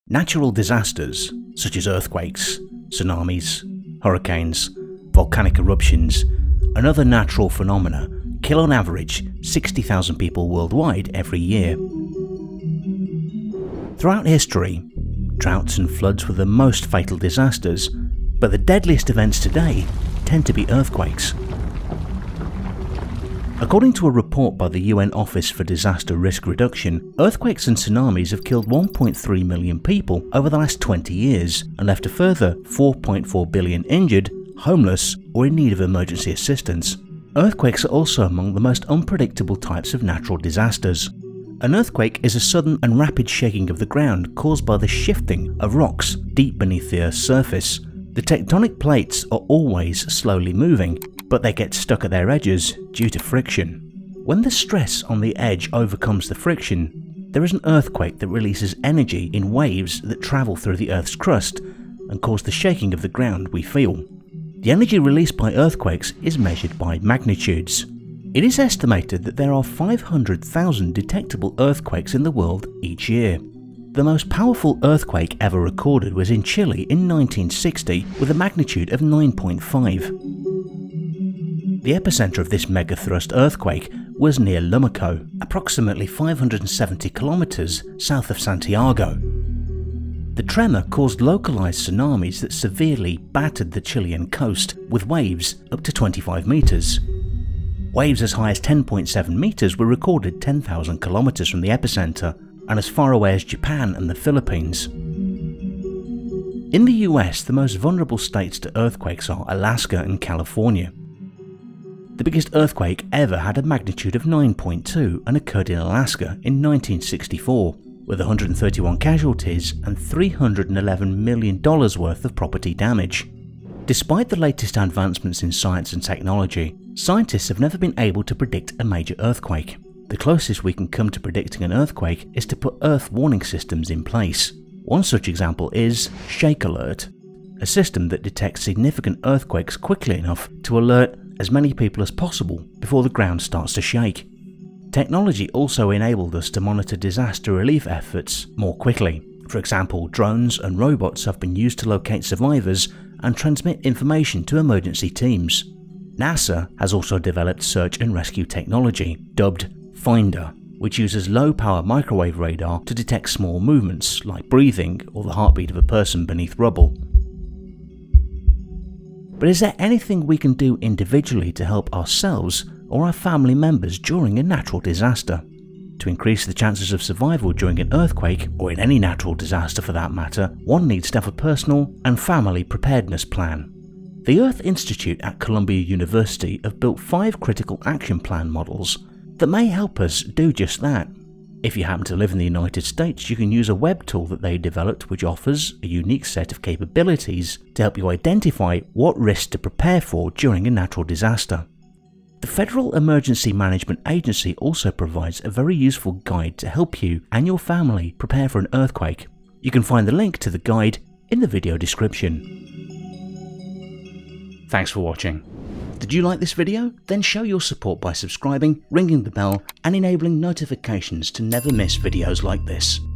Natural disasters such as earthquakes, tsunamis, hurricanes, volcanic eruptions, and other natural phenomena kill on average 60,000 people worldwide every year. Throughout history, droughts and floods were the most fatal disasters, but the deadliest events today tend to be earthquakes. According to a report by the UN Office for Disaster Risk Reduction, earthquakes and tsunamis have killed 1.3 million people over the last 20 years and left a further 4.4 billion injured, homeless, or in need of emergency assistance. Earthquakes are also among the most unpredictable types of natural disasters. An earthquake is a sudden and rapid shaking of the ground caused by the shifting of rocks deep beneath the Earth's surface. The tectonic plates are always slowly moving, but they get stuck at their edges due to friction. When the stress on the edge overcomes the friction, there is an earthquake that releases energy in waves that travel through the Earth's crust and cause the shaking of the ground we feel. The energy released by earthquakes is measured by magnitudes. It is estimated that there are 500,000 detectable earthquakes in the world each year. The most powerful earthquake ever recorded was in Chile in 1960 with a magnitude of 9.5. The epicenter of this megathrust earthquake was near Lumaco, approximately 570 kilometers south of Santiago. The tremor caused localized tsunamis that severely battered the Chilean coast, with waves up to 25 meters. Waves as high as 10.7 meters were recorded 10,000 kilometers from the epicenter, and as far away as Japan and the Philippines. In the US, the most vulnerable states to earthquakes are Alaska and California. The biggest earthquake ever had a magnitude of 9.2 and occurred in Alaska in 1964, with 131 casualties and $311 million worth of property damage. Despite the latest advancements in science and technology, scientists have never been able to predict a major earthquake. The closest we can come to predicting an earthquake is to put Earth warning systems in place. One such example is Shake Alert, a system that detects significant earthquakes quickly enough to alert as many people as possible before the ground starts to shake. Technology also enabled us to monitor disaster relief efforts more quickly. For example, drones and robots have been used to locate survivors and transmit information to emergency teams. NASA has also developed search and rescue technology, dubbed Finder, which uses low-power microwave radar to detect small movements like breathing or the heartbeat of a person beneath rubble. But is there anything we can do individually to help ourselves or our family members during a natural disaster? To increase the chances of survival during an earthquake, or in any natural disaster for that matter, one needs to have a personal and family preparedness plan. The Earth Institute at Columbia University have built 5 critical action plan models that may help us do just that. If you happen to live in the United States, you can use a web tool that they developed which offers a unique set of capabilities to help you identify what risks to prepare for during a natural disaster. The Federal Emergency Management Agency also provides a very useful guide to help you and your family prepare for an earthquake. You can find the link to the guide in the video description. Thanks for watching. Did you like this video? Then show your support by subscribing, ringing the bell, and enabling notifications to never miss videos like this.